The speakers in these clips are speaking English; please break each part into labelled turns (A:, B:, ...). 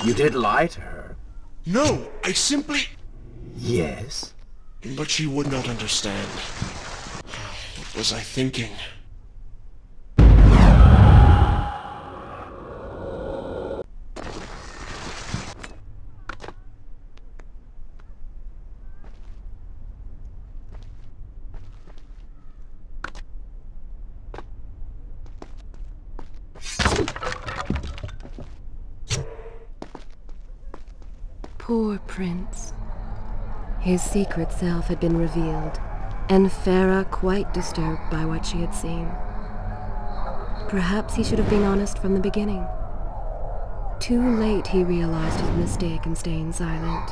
A: You did lie to her.
B: No, I simply...
A: Yes?
B: But she would not understand. What was I thinking?
C: Poor Prince. His secret self had been revealed, and Farah quite disturbed by what she had seen. Perhaps he should have been honest from the beginning. Too late he realized his mistake in staying silent.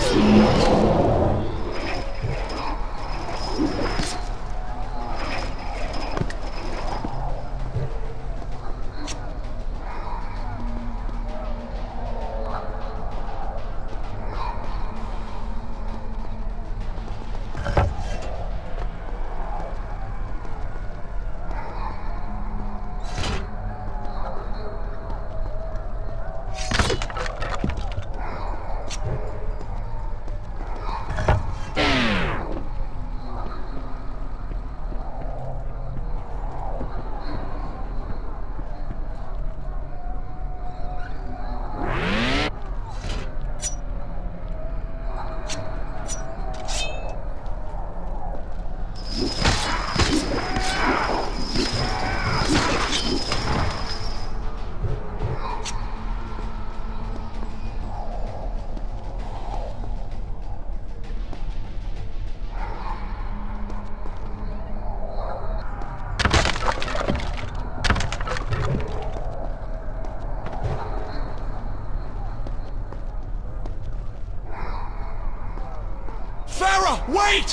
B: Wait!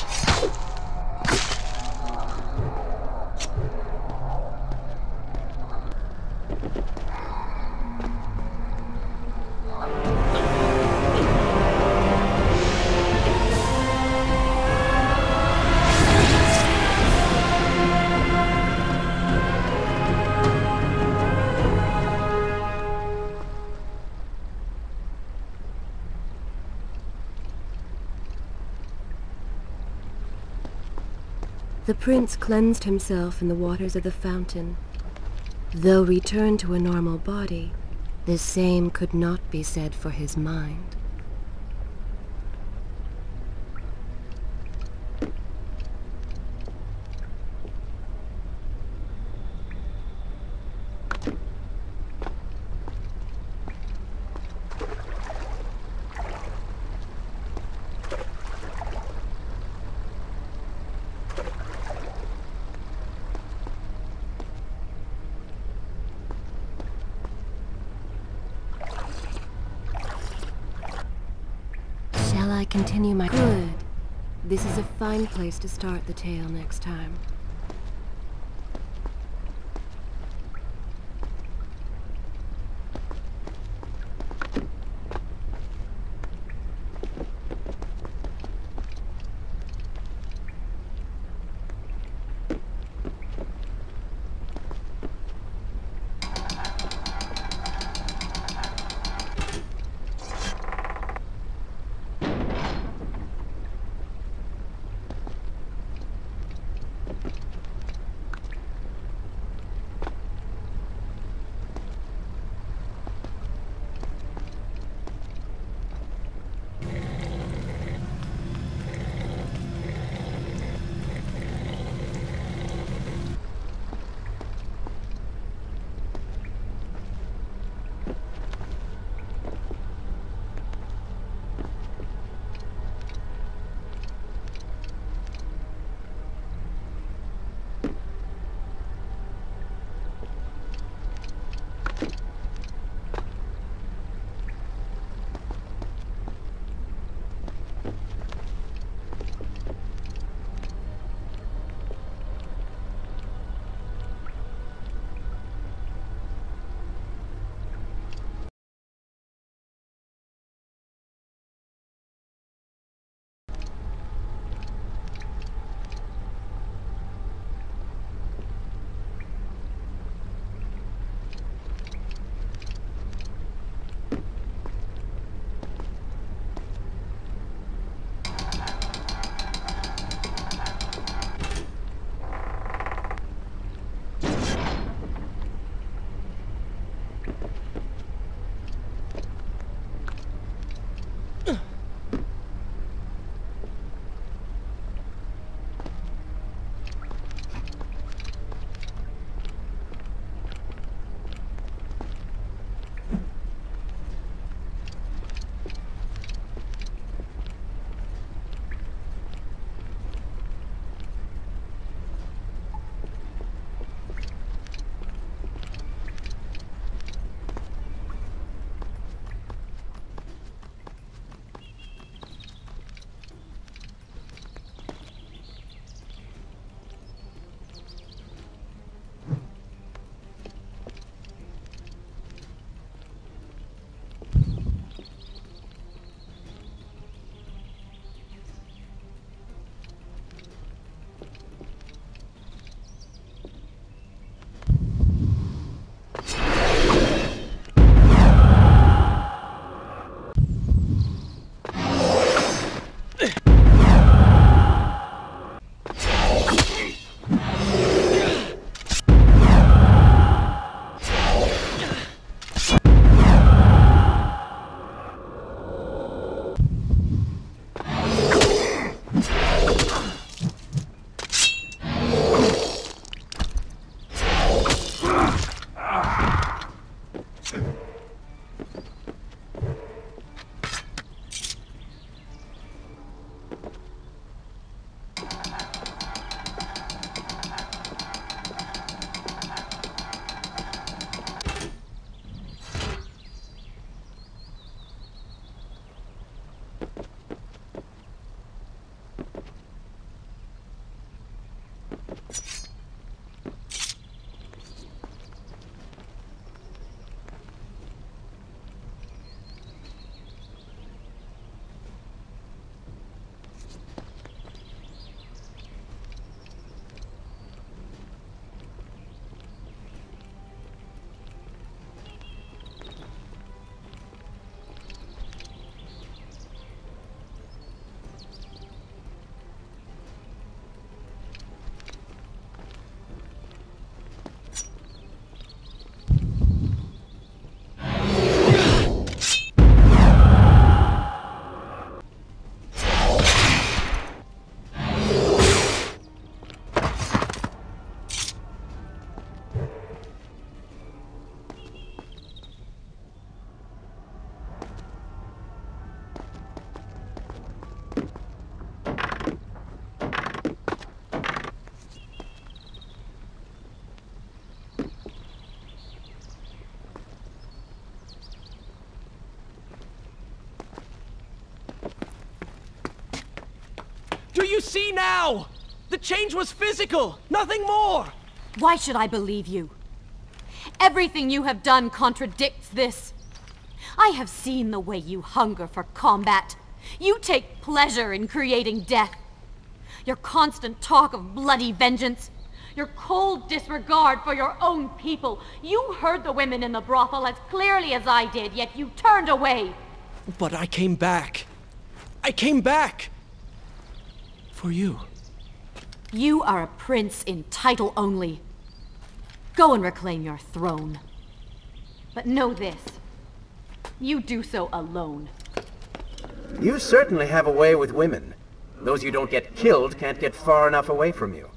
C: The prince cleansed himself in the waters of the fountain. Though returned to a normal body, the same could not be said for his mind. Shall I continue my... Good. This is a fine place to start the tale next time.
B: do you see now? The change was physical, nothing more!
D: Why should I believe you? Everything you have done contradicts this. I have seen the way you hunger for combat. You take pleasure in creating death. Your constant talk of bloody vengeance. Your cold disregard for your own people. You heard the women in the brothel as clearly as I did, yet you turned away.
B: But I came back. I came back! For you.
D: You are a prince in title only. Go and reclaim your throne. But know this. You do so alone.
A: You certainly have a way with women. Those you don't get killed can't get far enough away from you.